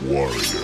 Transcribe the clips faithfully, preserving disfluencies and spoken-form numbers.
warrior.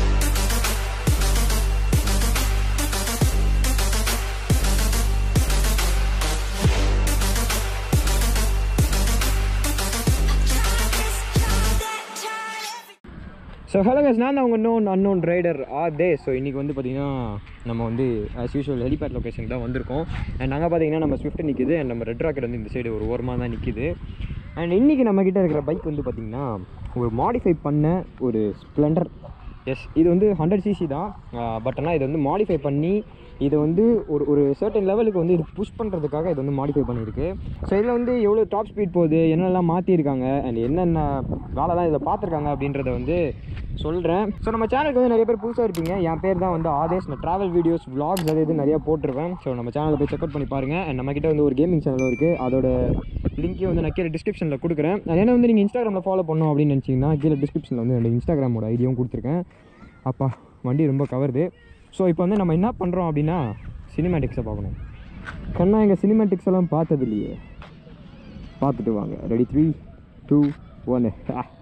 So hello guys, நான் தான் உங்கள் known unknown rider ஆதே. ஸோ இன்றைக்கி வந்து பார்த்திங்கன்னா நம்ம வந்து ஆஸ் யூஷுவல் ஹெலிபேட் லொக்கேஷனுக்கு தான் வந்திருக்கோம். அண்ட் நாங்கள் பார்த்தீங்கன்னா நம்ம ஸ்விஃப்ட் நிற்கிது அண்ட் நம்ம ரெட் ராக்கெட் வந்து இந்த சைடு ஒரு ஓரமாக தான் நிற்கிது. அண்ட் இன்றைக்கி நம்மக்கிட்ட இருக்கிற பைக் வந்து பார்த்திங்கன்னா ஒரு மாடிஃபை பண்ண ஒரு ஸ்ப்ளெண்டர். எஸ், இது வந்து ஹண்ட்ரட் சிசி தான். பட் ஆனால் இது வந்து மாடிஃபை பண்ணி இது வந்து ஒரு ஒரு சர்டன் லெவலுக்கு வந்து இது புஷ் பண்ணுறதுக்காக இது வந்து மாடிஃபை பண்ணியிருக்கு. ஸோ இதில் வந்து எவ்வளோ டாப் ஸ்பீட் போகுது, என்னெல்லாம் மாற்றிருக்காங்க அண்ட் என்னென்ன வேலைலாம் இதில் பார்த்துருக்காங்க அப்படின்றத வந்து சொல்கிறேன். ஸோ நம்ம சேனலுக்கு வந்து நிறைய பேர் புதுசாக இருப்பீங்க. என் பேர் தான் வந்து ஆதேஷ். நான் ட்ராவல் வீடியோஸ் விளாக்ஸ் அது இது நிறையா போட்டிருப்பேன். ஸோ நம்ம சேனலை போய் செக் அவுட் பண்ணி பாருங்கள். அண்ட் நம்மக்கிட்ட வந்து ஒரு கேமிங் சேனலும் இருக்குது. அதோட லிங்க்கையும் வந்து நான் கீழே டிஸ்கிரிப்ஷனில் கொடுக்குறேன். ஏன்னா வந்து நீங்கள் இன்ஸ்டாகிராமில் ஃபாலோ பண்ணோம் அப்படின்னு நினச்சிங்கன்னா கீழே டிஸ்கிரிப்ஷனில் வந்து என்னோட இன்ஸ்டாகிராமோட ஐடியாவும் கொடுத்துருக்கேன். அப்பா வண்டி ரொம்ப கவருது. ஸோ இப்போ வந்து நம்ம என்ன பண்ணுறோம் அப்படின்னா சினிமேட்டிக்ஸை பார்க்கணும். கண்ணா எங்கள் சினிமேட்டிக்ஸ் எல்லாம் பார்த்தது இல்லையே, பார்த்துட்டு வாங்க. ரெடி, த்ரீ டூ ஒன்று.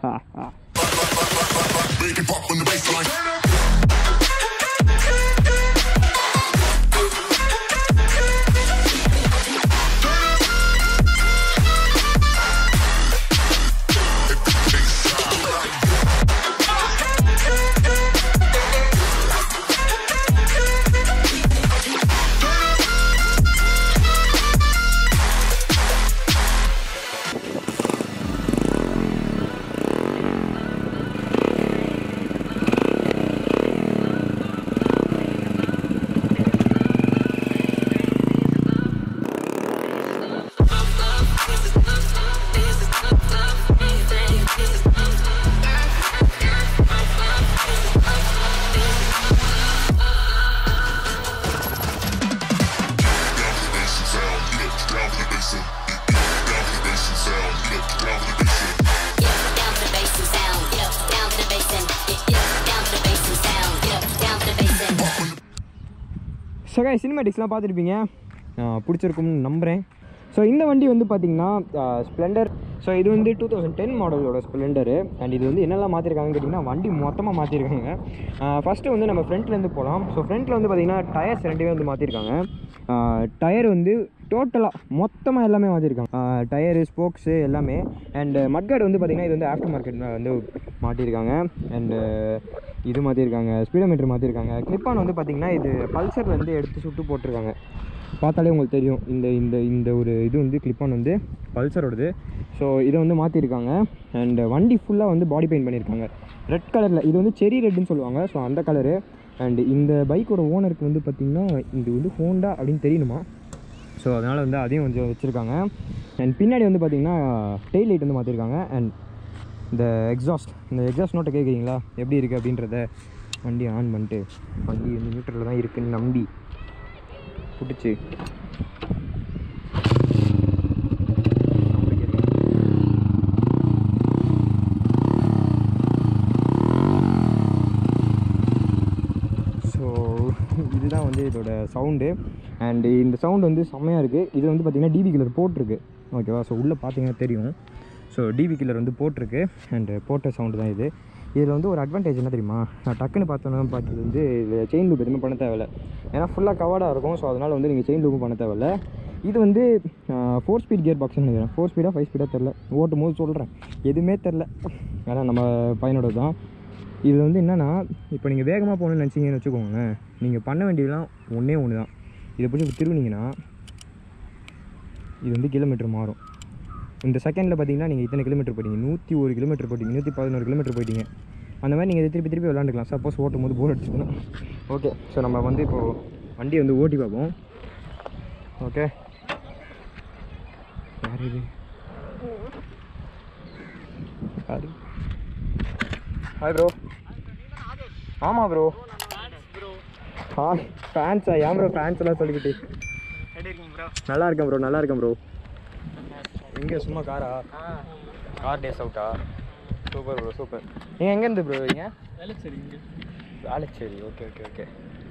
ஸோ guys, சினிமேட்டிக்ஸ்லாம் பார்த்துருப்பீங்க, பிடிச்சிருக்கும்னு நம்புகிறேன். ஸோ இந்த வண்டி வந்து பார்த்திங்கன்னா ஸ்ப்ளெண்டர். ஸோ இது வந்து டூ தௌசண்ட் டென் மாடலோட ஸ்ப்ளெண்டரு. அண்ட் இது வந்து என்னெல்லாம் மாற்றிருக்காங்கன்னு கேட்டிங்கன்னா வண்டி மொத்தமாக மாற்றிருக்காங்க. ஃபஸ்ட்டு வந்து நம்ம ஃப்ரண்ட்லேருந்து போகலாம். ஸோ ஃப்ரண்ட்டில் வந்து பார்த்திங்கன்னா டயர்ஸ் ரெண்டுமே வந்து மாற்றிருக்காங்க. டயர் வந்து டோட்டலாக மொத்தமாக எல்லாமே மாற்றிருக்காங்க. டயரு, ஸ்போக்ஸு எல்லாமே. அண்டு மட்கார்டு வந்து பார்த்திங்கன்னா இது வந்து ஆஃப்டர் மார்க்கெட் வந்து மாட்டியிருக்காங்க. அண்டு இது மாற்றிருக்காங்க, ஸ்பீடோமீட்டர் மாற்றிருக்காங்க. கிளிப்பான் வந்து பார்த்திங்கன்னா இது பல்சர்லேருந்து எடுத்து சுட்டு போட்டிருக்காங்க. பார்த்தாலே உங்களுக்கு தெரியும் இந்த இந்த இந்த ஒரு இது வந்து கிளிப்பான் வந்து பல்சரோடது. ஸோ இதை வந்து மாற்றிருக்காங்க. அண்ட் வண்டி ஃபுல்லாக வந்து பாடி பெயிண்ட் பண்ணியிருக்காங்க ரெட் கலரில். இது வந்து செரி ரெட்டுன்னு சொல்லுவாங்க. ஸோ அந்த கலரு. அண்டு இந்த பைக்கோட ஓனருக்கு வந்து பார்த்திங்கன்னா இது வந்து ஹோண்டா அப்படின்னு தெரியணுமா. ஸோ அதனால் வந்து அதையும் கொஞ்சம் வச்சுருக்காங்க. அண்ட் பின்னாடி வந்து பார்த்திங்கன்னா டெய்ல் லைட் வந்து மாற்றிருக்காங்க. அண்ட் இந்த எக்ஸாஸ்ட் இந்த எக்ஸாஸ்ட் நோட்டை கேட்குறீங்களா எப்படி இருக்குது அப்படின்றத வண்டி ஆன் பண்ணிட்டு வண்டி வந்து நியூட்ரலில் தான் இருக்குதுன்னு நம்பி பிடிச்சி ஸோ இதுதான் வந்து இதோட சவுண்டு. அண்டு இந்த சவுண்டு வந்து செம்மையாக இருக்குது. இது வந்து பார்த்திங்கன்னா டிபி கில்லர் போட்டிருக்கு, ஓகேவா. ஸோ உள்ளே பார்த்தீங்கன்னா தெரியும். ஸோ டிபி கில்லர் வந்து போட்டிருக்கு. அண்டு போட்ட சவுண்டு தான் இது. இதில் வந்து ஒரு அட்வான்டேஜ் என்ன தெரியுமா, நான் டக்குன்னு பார்த்தோன்னா பார்த்தது வந்து இதில் செயின் லூப் எதுவுமே பண்ண தேவையில்லை. ஏன்னா ஃபுல்லாக கவர்டாக இருக்கும். ஸோ அதனால் வந்து நீங்கள் செயின் லூப்பும் பண்ண தேவையில்லை. இது வந்து ஃபோர் ஸ்பீட் கியர் பாக்ஸ்ன்னு நினைக்கிறேன். ஃபோர் ஸ்பீடாக ஃபைவ் ஸ்பீடாக தெரில, ஓட்டும் போது சொல்கிறேன், எதுவுமே தெரில. ஏன்னா நம்ம பையனோட தான். இதில் வந்து என்னென்னா இப்போ நீங்கள் வேகமாக போகணுன்னு நினச்சிங்கன்னு வச்சுக்கோங்களேன், நீங்கள் பண்ண வேண்டியதெல்லாம் ஒன்றே ஒன்று தான். இதை பிடிச்சி திருவினீங்கன்னா இது வந்து கிலோமீட்டர் மாறும். இந்த செகண்டில் பார்த்தீங்கன்னா நீங்கள் இத்தனை கிலோமீட்டர் போயிட்டீங்க, நூற்றி ஒரு கிலோமீட்டர் போயிட்டீங்க, நூற்றி பதினோரு கிலோமீட்டர் போயிட்டீங்க. அந்த மாதிரி நீங்கள் திருப்பி திருப்பி விளாண்டுக்கலாம். சப்போஸ் ஓட்டும் போது போர் அடிச்சுதுன்னா. ஓகே, ஸோ நம்ம வந்து இப்போது வண்டியை வந்து ஓட்டி பார்ப்போம். ஓகே, யார் இது? யாரு? Hi bro. ஆமாம் ப்ரோ. ஹாய் ஃபேன்ஸா? ஏன் ப்ரோ ஃபேன்ஸ் எல்லாம் சொல்லிக்கிட்டு? நல்லா இருக்கேன் ப்ரோ, நல்லா இருக்கேன் ப்ரோ. எங்கே சும்மா காரா? கார் டேஸ் அவுட்டா? Super bro, super. நீங்கள் எங்கேருந்து ப்ரோ வரீங்க? வேளச்சேரி. இங்கே Velachery, okay okay okay.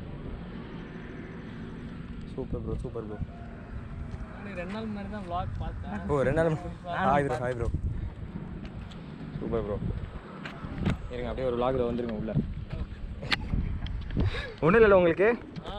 Super bro, super bro. ரெண்டு நாள் முன்னாடி தான் vlog பார்த்தேன். ஓ ரெண்டு நாள். Hi bro, hi bro. Super bro. இருங்க அப்படியே ஒரு vlogல வந்துருங்க உள்ள. ஒன்றும் இல்லை உங்களுக்கு.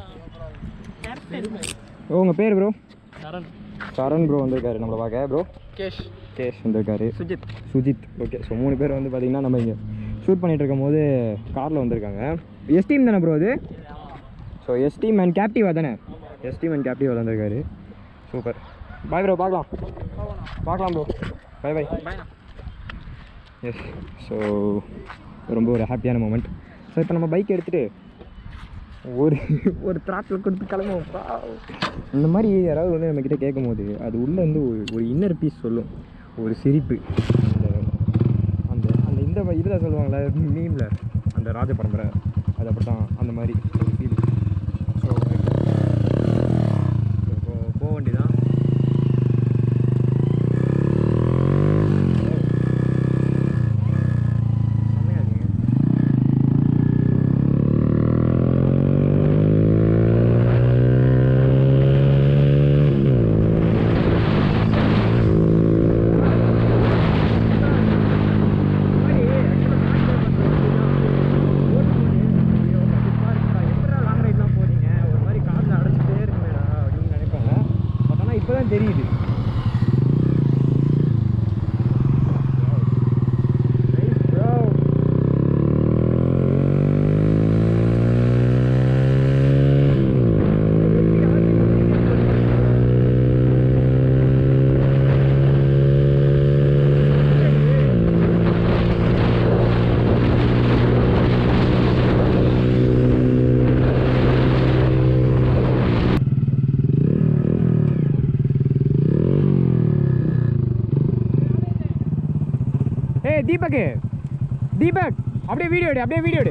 ஓ உங்கள் பேர் ப்ரோ? சரண். சரண் ப்ரோ வந்திருக்காரு நம்மளை பார்க்க. Bro cash. கேஷ் வந்திருக்காரு. சுஜித். சுஜித் ஓகே. ஸோ மூணு பேர் வந்து பார்த்தீங்கன்னா நம்ம இங்கே ஷூட் பண்ணிகிட்டு இருக்கும் போது காரில் வந்திருக்காங்க. எஸ் டீம் தானே ப்ரோ அது? So S team and Captiva தானே? எஸ் டீம் அண்ட் கேப்டிவா வந்திருக்காரு. சூப்பர். பாய் ப்ரோ, பார்க்கலாம் பார்க்கலாம் bro. Bye bye. Yes. So ரொம்ப ஒரு ஹாப்பியான மூமெண்ட். ஸோ இப்போ நம்ம பைக் எடுத்துகிட்டு ஒரு ஒரு த்ராட்டில் கொடுத்து கிளம்புவோம்ப்பா. இந்த மாதிரி யாராவது வந்து நம்மக்கிட்ட கேட்கும் போது அது உள்ளே வந்து ஒரு ஒரு இன்னர் பீஸ் சொல்லும், ஒரு சிரிப்பு. அந்த அந்த இந்த இதில் சொல்லுவாங்களே மீமில், அந்த ராஜ பரம்பரை, அது அப்படி தான் அந்த மாதிரி ஒரு ஃபீல். ஸோ இப்போ போக வேண்டியதான். தெரியுது. ஏய் தீபக், தீபக் அப்படியே வீடியோ எடு, அப்படியே வீடியோ எடு.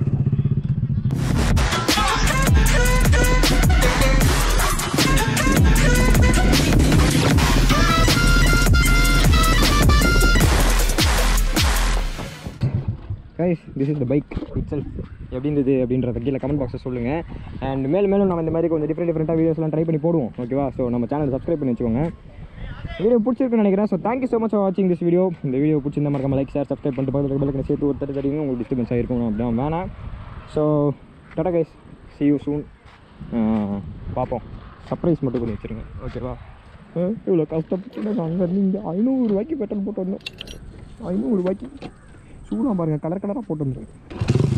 Guys, this is the bike itself. எப்படி இருந்தது அப்படின்றத கீழே கமெண்ட் பாக்ஸில் சொல்லுங்கள். அண்ட் மேலும் மேலும் நம்ம இந்த மாதிரி கொஞ்சம் டிஃப்ரெண்ட் டிஃப்ரெண்ட்டாக வீடியோஸ்லாம் ட்ரை பண்ணி போடுவோம். ஓகேவா? ஸோ நம்ம சேனல் சப்ஸ்கிரைப் பண்ணி வச்சுக்கோங்க. வீடியோ பிடிச்சிருக்குன்னு நினைக்கிறேன். So thank you so much for வாட்சிங் திஸ் வீடியோ. இந்த வீடியோ பிடிச்சிருந்தா மறக்காம லைக், ஷேர், சப்ஸ்கிரைப் பண்ணிட்டு பக்கத்தில் பக்கத்தில் சேர்த்து ஒரு தட்டு தட்டிங்க. உங்களுக்கு டிஸ்டர்பன்ஸ் ஆகிருக்கும் அப்படின்னா வேணாம். So ta-ta guys, see you soon. பார்ப்போம். சர்ப்ரைஸ் மட்டும் பண்ணி வச்சுருங்க. ஓகேவா? இவ்வளோ கஷ்டப்பட்டு நாங்கள் அங்கே நீங்கள் ஐநூறு ரூபாய்க்கு பெட்ரோல் போட்டு வந்தோம். ஐநூறு ரூபாய்க்கு சூடாக பாருங்கள், கலர் கலராக போட்டு வந்துருங்க.